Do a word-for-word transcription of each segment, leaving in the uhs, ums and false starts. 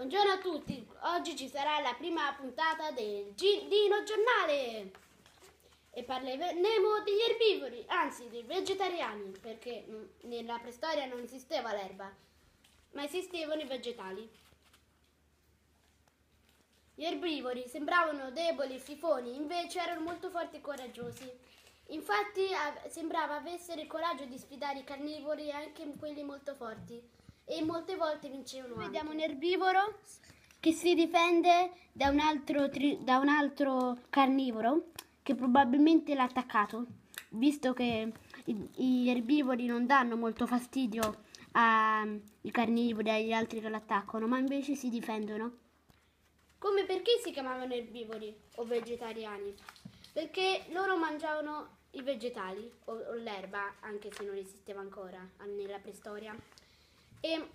Buongiorno a tutti, oggi ci sarà la prima puntata del G- Dino Giornale e parleremo degli erbivori, anzi dei vegetariani, perché mh, nella preistoria non esisteva l'erba, ma esistevano i vegetali. Gli erbivori sembravano deboli e fifoni, invece erano molto forti e coraggiosi. Infatti av- sembrava avessero il coraggio di sfidare i carnivori, anche quelli molto forti, e molte volte vincevano. Vediamo un erbivoro che si difende da un altro, tri- da un altro carnivoro che probabilmente l'ha attaccato, visto che i- gli erbivori non danno molto fastidio ai carnivori e agli altri che l'attaccano, ma invece si difendono. Come perché si chiamavano erbivori o vegetariani? Perché loro mangiavano i vegetali o, o l'erba, anche se non esisteva ancora nella preistoria. E,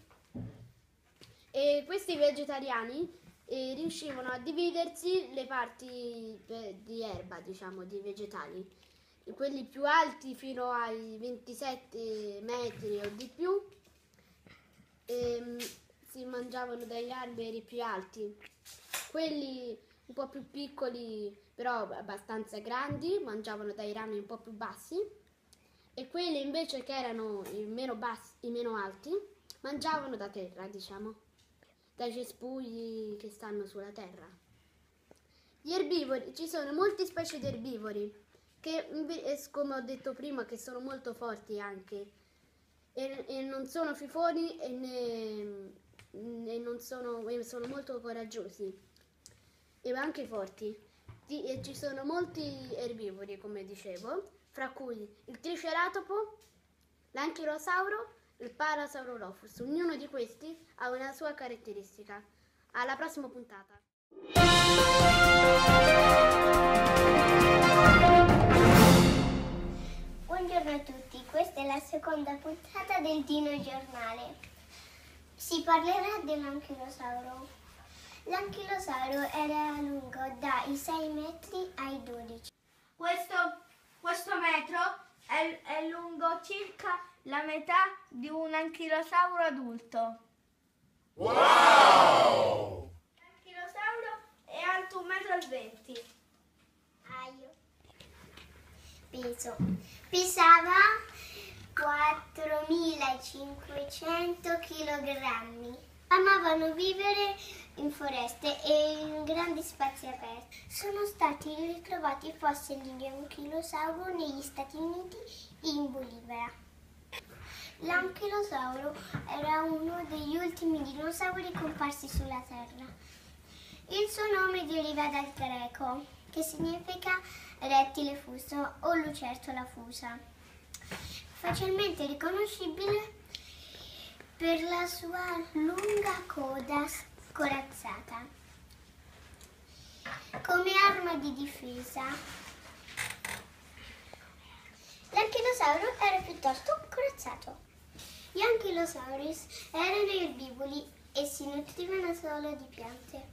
e questi vegetariani eh, riuscivano a dividersi le parti eh, di erba, diciamo, di vegetali. Quelli più alti fino ai ventisette metri o di più ehm, si mangiavano dagli alberi più alti. Quelli un po' più piccoli, però abbastanza grandi, mangiavano dai rami un po' più bassi, e quelli invece che erano i meno bassi, i meno alti, mangiavano da terra, diciamo, dai cespugli che stanno sulla terra. Gli erbivori, ci sono molte specie di erbivori che, come ho detto prima, che sono molto forti anche e, e non sono fifoni e, ne, e non sono, e sono molto coraggiosi e anche forti. Ti- e ci sono molti erbivori, come dicevo, fra cui il triceratopo, l'anchilosauro, il parasaurolophus. Ognuno di questi ha una sua caratteristica. Alla prossima puntata. Buongiorno a tutti, questa è la seconda puntata del Dino Giornale. Si parlerà dell'anchilosauro. L'anchilosauro era lungo dai sei metri ai dodici. Questo, questo metro è, è lungo circa la metà di un anchilosauro adulto. Wow! L'anchilosauro è alto un metro e venti. Aio. Peso. Pesava quattromilacinquecento chilogrammi. Amavano vivere in foreste e in grandi spazi aperti. Sono stati ritrovati fossili di anchilosauro negli Stati Uniti e in Bolivia. L'anchilosauro era uno degli ultimi dinosauri comparsi sulla Terra. Il suo nome deriva dal greco, che significa rettile fuso o lucertola fusa, facilmente riconoscibile per la sua lunga coda corazzata. Come arma di difesa, l'anchilosauro era piuttosto corazzato. Gli anchilosaurus erano erbivori e si nutrivano solo di piante.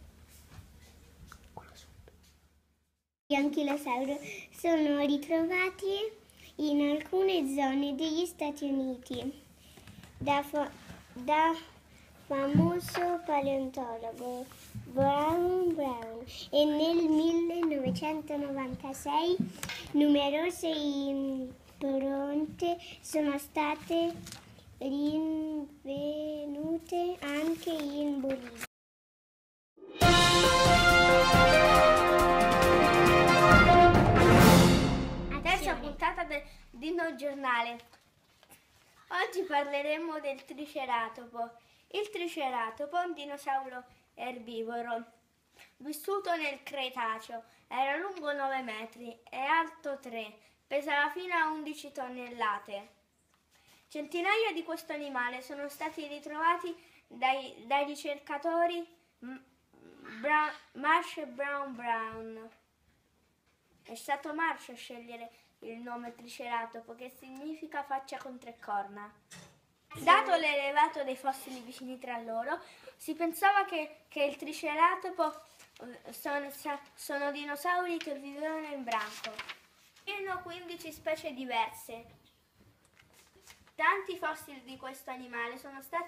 Gli anchilosauri sono ritrovati in alcune zone degli Stati Uniti da, fa- da famoso paleontologo Brown Brown e nel millenovecentonovantasei numerose impronte sono state rinvenute anche in Bolivia. Terza puntata del Dino Giornale. Oggi parleremo del triceratopo. Il triceratopo è un dinosauro erbivoro vissuto nel Cretaceo. Era lungo nove metri e alto tre, pesava fino a undici tonnellate. Centinaia di questo animale sono stati ritrovati dai, dai ricercatori Bra- Marsh e Brown Brown. È stato Marsh a scegliere il nome triceratopo, che significa faccia con tre corna. Dato l'elevato dei fossili vicini tra loro, si pensava che, che il triceratopo sono, sono dinosauri che vivevano in branco. Erano quindici specie diverse. Tanti fossili di questo animale sono stati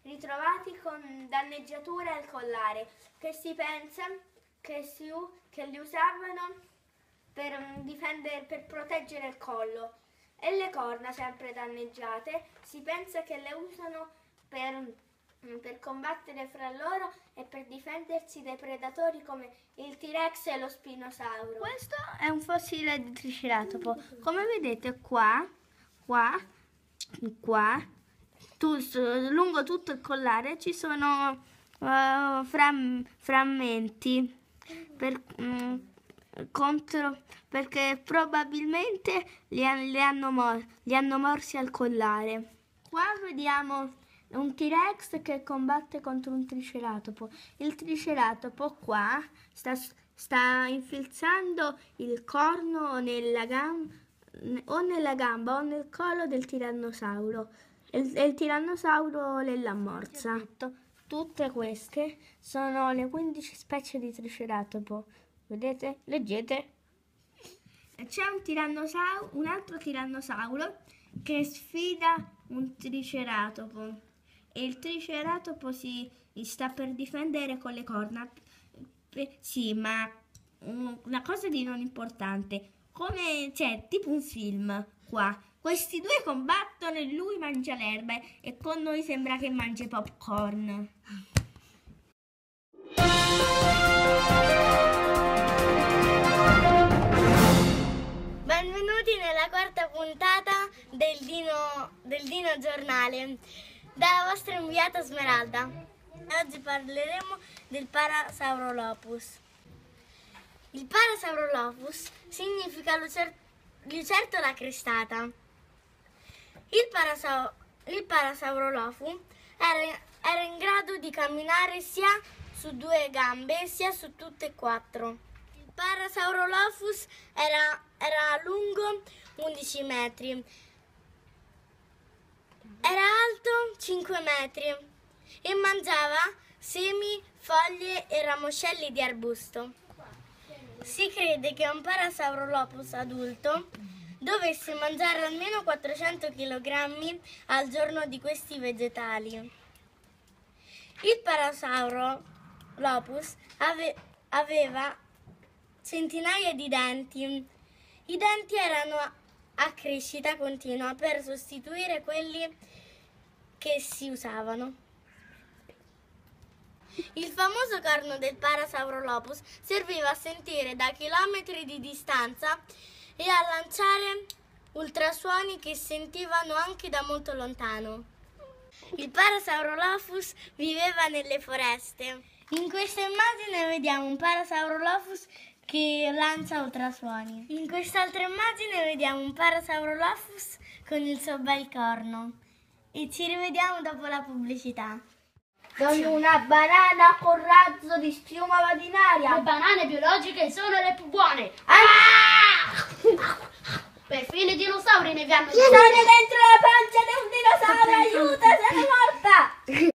ritrovati con danneggiature al collare, che si pensa che, si, che li usavano per difendere, per proteggere il collo. E le corna sempre danneggiate, si pensa che le usano per, per combattere fra loro e per difendersi dai predatori come il T-Rex e lo Spinosauro. Questo è un fossile di Triceratopo. Come vedete qua, qua, qua, tu, lungo tutto il collare ci sono uh, fram, frammenti per, um, contro, perché probabilmente li, li, hanno mor, li hanno morsi al collare. Qua vediamo un T-Rex che combatte contro un Triceratopo. Il Triceratopo qua sta, sta infilzando il corno nella gamba, o nella gamba o nel collo del tirannosauro, e il, il tirannosauro le l'ammorza. Tutte queste sono le quindici specie di Triceratopo. Vedete? Leggete. C'è un tirannosauro, un altro tirannosauro che sfida un Triceratopo e il Triceratopo si sta per difendere con le corna. Sì, ma una cosa di non importante, come c'è tipo un film qua. Questi due combattono e lui mangia l'erba e con noi sembra che mangi popcorn. Benvenuti nella quarta puntata del Dino, del Dino Giornale, dalla vostra inviata Smeralda. Oggi parleremo del Parasaurolophus. Il Parasaurolophus significa lucer- lucertola crestata. Il, Parasa- il Parasaurolophus era, era in grado di camminare sia su due gambe sia su tutte e quattro. Il Parasaurolophus era, era lungo undici metri, era alto cinque metri e mangiava semi, foglie e ramoscelli di arbusto. Si crede che un Parasaurolophus adulto dovesse mangiare almeno quattrocento chilogrammi al giorno di questi vegetali. Il Parasaurolophus ave- aveva centinaia di denti. I denti erano a crescita continua per sostituire quelli che si usavano. Il famoso corno del Parasaurolophus serviva a sentire da chilometri di distanza e a lanciare ultrasuoni che sentivano anche da molto lontano. Il Parasaurolophus viveva nelle foreste. In questa immagine vediamo un Parasaurolophus che lancia ultrasuoni. In quest'altra immagine vediamo un Parasaurolophus con il suo bel corno. E ci rivediamo dopo la pubblicità. Sono una banana con razzo di schiuma vadinaria. Le banane biologiche sono le più buone. Ah! Perfino i dinosauri ne vanno. Sono dentro la pancia di un dinosauro, aiuto, sono morta!